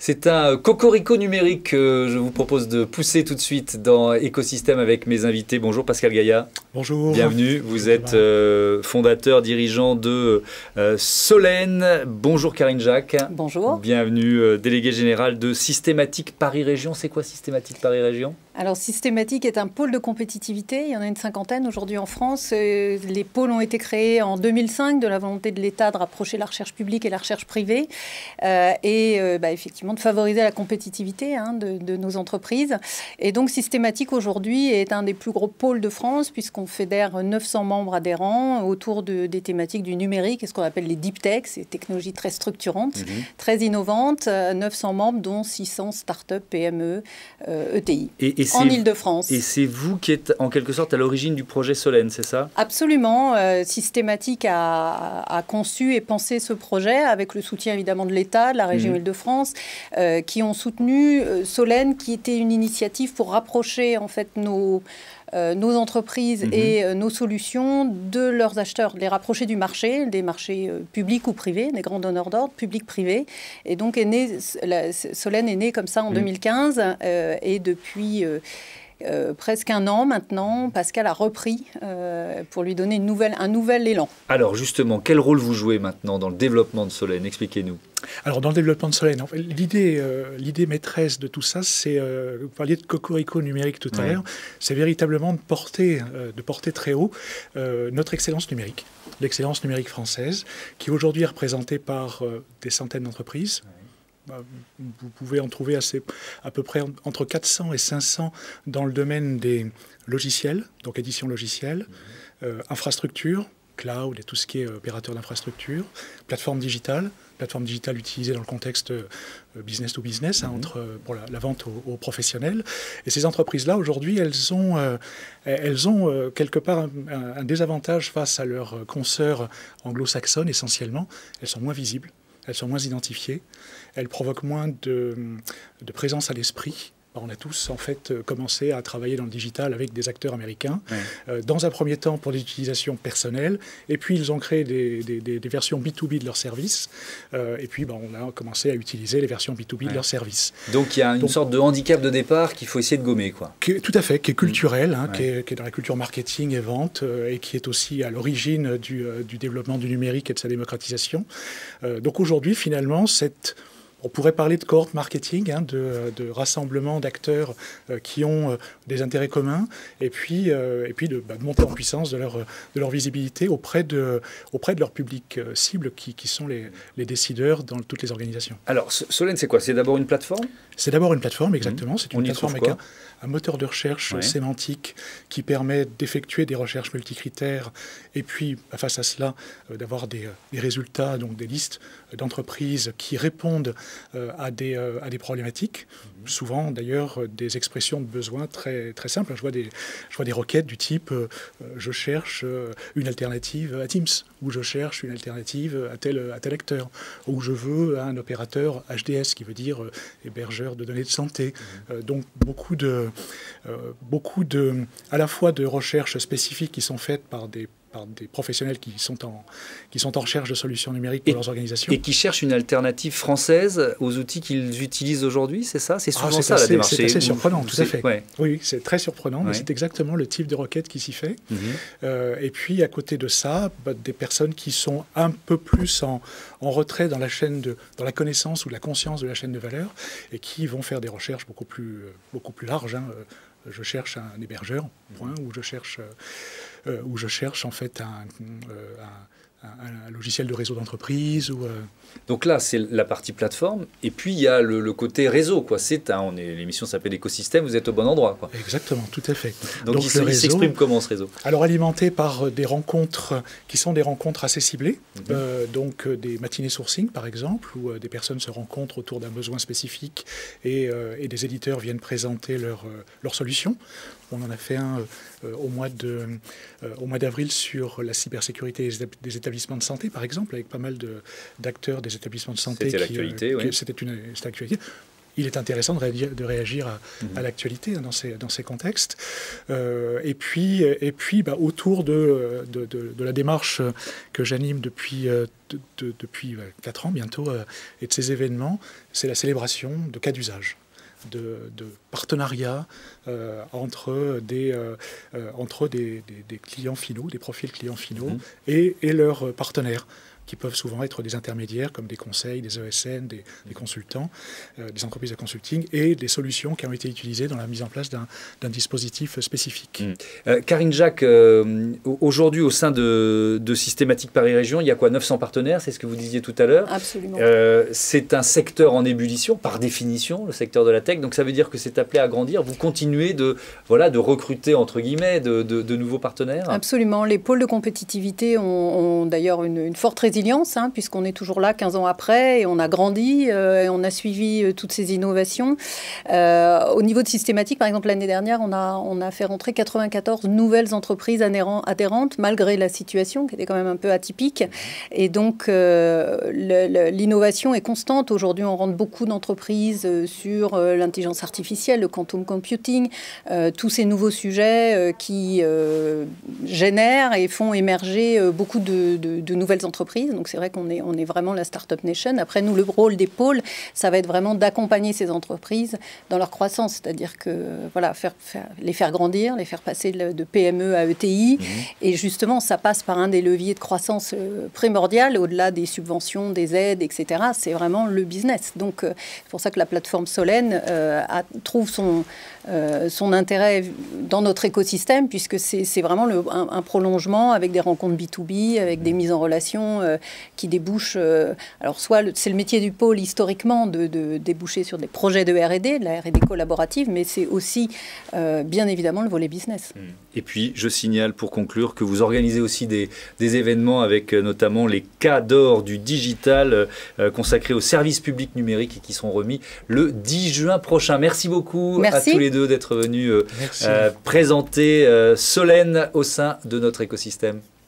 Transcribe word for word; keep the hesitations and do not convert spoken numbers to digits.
C'est un cocorico numérique que je vous propose de pousser tout de suite dans Écosystème avec mes invités. Bonjour Pascal Gaillat. Bonjour. Bienvenue. Vous êtes euh, fondateur, dirigeant de euh, Solène. Bonjour Karine Jacques. Bonjour. Bienvenue, euh, déléguée générale de Systématique Paris Région. C'est quoi Systématique Paris Région ? Alors Systématique est un pôle de compétitivité. Il y en a une cinquantaine aujourd'hui en France. Les pôles ont été créés en deux mille cinq de la volonté de l'État de rapprocher la recherche publique et la recherche privée euh, et euh, bah, effectivement de favoriser la compétitivité hein, de, de nos entreprises. Et donc Systématique aujourd'hui est un des plus gros pôles de France puisqu'on fédère neuf cents membres adhérents autour de, des thématiques du numérique et ce qu'on appelle les deep tech, ces technologies très structurantes, mmh. très innovantes. neuf cents membres dont six cents startups, P M E, euh, E T I. Et, et en Ile-de-France. Et c'est vous qui êtes en quelque sorte à l'origine du projet Solène, c'est ça? Absolument. Euh, Systématique a, a conçu et pensé ce projet avec le soutien évidemment de l'État, de la région mmh. Île-de-France, euh, qui ont soutenu euh, Solène, qui était une initiative pour rapprocher en fait nos... Euh, nos entreprises mmh. et euh, nos solutions de leurs acheteurs, les rapprocher du marché, des marchés euh, publics ou privés, des grands donneurs d'ordre, publics-privés. Et donc, est né, la, Solène est née comme ça en mmh. deux mille quinze euh, et depuis... Euh, Euh, presque un an maintenant, Pascal a repris euh, pour lui donner une nouvelle, un nouvel élan. Alors justement, quel rôle vous jouez maintenant dans le développement de Solène? Expliquez-nous. Alors dans le développement de Solène, en fait, l'idée, euh, l'idée maîtresse de tout ça, c'est, euh, vous parliez de cocorico numérique tout à ouais. l'heure, c'est véritablement de porter, euh, de porter très haut euh, notre excellence numérique, l'excellence numérique française, qui aujourd'hui est représentée par euh, des centaines d'entreprises. Ouais. Vous pouvez en trouver assez, à peu près entre quatre cents et cinq cents dans le domaine des logiciels, donc édition logicielle, mmh. euh, infrastructure, cloud et tout ce qui est opérateur d'infrastructure, plateforme digitale, plateforme digitale utilisée dans le contexte euh, business to business, mmh. hein, entre, pour la, la vente aux, aux professionnels. Et ces entreprises-là, aujourd'hui, elles ont, euh, elles ont euh, quelque part un, un, un désavantage face à leurs consoeurs anglo-saxonnes essentiellement. Elles sont moins visibles. Elles sont moins identifiées, elles provoquent moins de, de présence à l'esprit. On a tous en fait commencé à travailler dans le digital avec des acteurs américains, ouais. euh, dans un premier temps pour l'utilisation personnelle, et puis ils ont créé des, des, des, des versions B deux B de leurs services, euh, et puis ben, on a commencé à utiliser les versions B deux B ouais. de leurs services. Donc il y a une Donc, sorte de handicap de départ qu'il faut essayer de gommer, quoi. Qui est, tout à fait, qui est culturel, hein, ouais. qui, est, qui est dans la culture marketing et vente, euh, et qui est aussi à l'origine du, euh, du développement du numérique et de sa démocratisation. Euh, donc aujourd'hui, finalement, cette... On pourrait parler de cohorte marketing, hein, de, de rassemblement d'acteurs euh, qui ont euh, des intérêts communs, et puis, euh, et puis de, bah, de monter en puissance de leur, de leur visibilité auprès de, auprès de leur public euh, cible, qui, qui sont les, les décideurs dans toutes les organisations. Alors, Solène, c'est quoi? C'est d'abord une plateforme? C'est d'abord une plateforme, exactement. Mmh. C'est une On plateforme avec un, un moteur de recherche ouais. sémantique qui permet d'effectuer des recherches multicritères, et puis, face à cela, euh, d'avoir des, des résultats, donc des listes d'entreprises qui répondent Euh, à, des, euh, à des problématiques, mmh. souvent d'ailleurs euh, des expressions de besoins très, très simples. Je vois des, je vois des requêtes du type euh, je cherche euh, une alternative à Teams, ou je cherche une alternative à tel, à tel acteur, ou je veux un opérateur H D S qui veut dire euh, hébergeur de données de santé. Mmh. Euh, donc beaucoup, de, euh, beaucoup de, à la fois de recherches spécifiques qui sont faites par des par des professionnels qui sont, en, qui sont en recherche de solutions numériques pour et, leurs organisations. Et qui cherchent une alternative française aux outils qu'ils utilisent aujourd'hui, c'est ça? C'est souvent ah, ça assez, la démarche. C'est assez surprenant, tout à fait. Ouais. Oui, c'est très surprenant, ouais. mais c'est exactement le type de requête qui s'y fait. Mm-hmm. euh, et puis, à côté de ça, bah, des personnes qui sont un peu plus en, en retrait dans la chaîne de, dans la connaissance ou la conscience de la chaîne de valeur, et qui vont faire des recherches beaucoup plus, beaucoup plus larges. Hein. Je cherche un hébergeur, point, ou je cherche... Euh, où je cherche en fait un, euh, un, un, un logiciel de réseau d'entreprise. Ou, euh... Donc là, c'est la partie plateforme, et puis il y a le, le côté réseau, quoi. C'est un, on est, l'émission s'appelle Écosystème, vous êtes au bon endroit, quoi. Exactement, tout à fait. Donc, Donc il, se, il s'exprime comment ce réseau? Alors alimenté par des rencontres qui sont des rencontres assez ciblées, mm-hmm. euh, donc euh, des matinées sourcing par exemple, où euh, des personnes se rencontrent autour d'un besoin spécifique et, euh, et des éditeurs viennent présenter leurs euh, leur solutions. On en a fait un euh, au mois de, euh, au mois d'avril sur la cybersécurité des établissements de santé, par exemple, avec pas mal de, d'acteurs des établissements de santé. C'était l'actualité, euh, oui. C'était une c'était l'actualité. il est intéressant de réagir, de réagir à, mmh. à l'actualité dans ces, dans ces contextes. Euh, et puis, et puis bah, autour de, de, de, de la démarche que j'anime depuis, de, de, depuis quatre ans bientôt, euh, et de ces événements, c'est la célébration de cas d'usage, de, de partenariats euh, entre, des, euh, entre des, des, des clients finaux, des profils clients finaux, mmh. et, et leurs partenaires, qui peuvent souvent être des intermédiaires comme des conseils, des E S N, des, des consultants, euh, des entreprises de consulting, et des solutions qui ont été utilisées dans la mise en place d'un, d'un dispositif spécifique. Mmh. Euh, Karine Jacques, euh, aujourd'hui au sein de, de Systématique Paris Région, il y a quoi, neuf cents partenaires, c'est ce que vous disiez tout à l'heure. Absolument. Euh, c'est un secteur en ébullition, par définition, le secteur de la tech, donc ça veut dire que c'est appelé à grandir. Vous continuez de, voilà, de recruter, entre guillemets, de, de, de nouveaux partenaires. Absolument. Les pôles de compétitivité ont, ont d'ailleurs une, une forte résilience, hein, puisqu'on est toujours là quinze ans après, et on a grandi, euh, et on a suivi euh, toutes ces innovations. Euh, au niveau de Systématique, par exemple, l'année dernière, on a, on a fait rentrer quatre-vingt-quatorze nouvelles entreprises adhérentes, malgré la situation, qui était quand même un peu atypique. Et donc, euh, le, le, l'innovation est constante. Aujourd'hui, on rentre beaucoup d'entreprises euh, sur euh, l'intelligence artificielle, le quantum computing, euh, tous ces nouveaux sujets euh, qui euh, génèrent et font émerger euh, beaucoup de, de, de nouvelles entreprises. Donc c'est vrai qu'on est, on est vraiment la Startup Nation. Après, nous, le rôle des pôles, ça va être vraiment d'accompagner ces entreprises dans leur croissance. C'est-à-dire que, voilà, faire, faire, les faire grandir, les faire passer de P M E à E T I. Mmh. Et justement, ça passe par un des leviers de croissance primordial, au-delà des subventions, des aides, et cetera. C'est vraiment le business. Donc c'est pour ça que la plateforme Solène euh, a, trouve son, euh, son intérêt dans notre écosystème, puisque c'est, c'est vraiment le, un, un prolongement avec des rencontres B deux B, avec des mises en relation euh, qui débouchent. Euh, alors, soit le, c'est le métier du pôle historiquement de, de déboucher sur des projets de R et D, de la R et D collaborative, mais c'est aussi euh, bien évidemment le volet business. Et puis, je signale pour conclure que vous organisez aussi des, des événements avec euh, notamment les cas d'or du digital euh, consacrés au service public numérique et qui seront remis le dix juin prochain. Merci beaucoup. Merci à tous les deux d'être venus euh, euh, présenter euh, Solène au sein de notre écosystème.